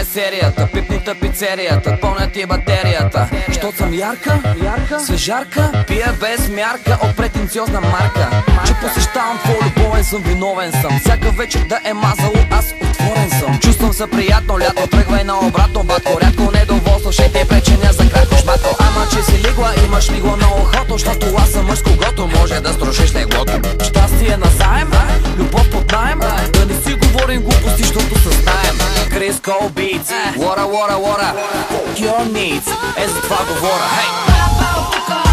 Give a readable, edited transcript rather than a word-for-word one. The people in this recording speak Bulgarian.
серията, пипнита пицерията, пълня ти батерията. Що съм ярка, свежарка, пия без мярка от претенциозна марка. Че посещавам твой любовен съм, виновен съм. Всяка вечер да е мазало, аз отворен съм. Чувствам се приятно, лято тръгвай на обратно, батко. Рядко недоволство, ще те преченя за кратко шматко. Ама че си лигла, имаш ли го на ухото, защото аз съм мъж, когото може да струшиш леглото. Щастие назаем, любов под наем, да не си говорим глупости, защото съзнаем. Chris Cole Beats, water, water, water, fuck your needs. Е за това говоря, хей!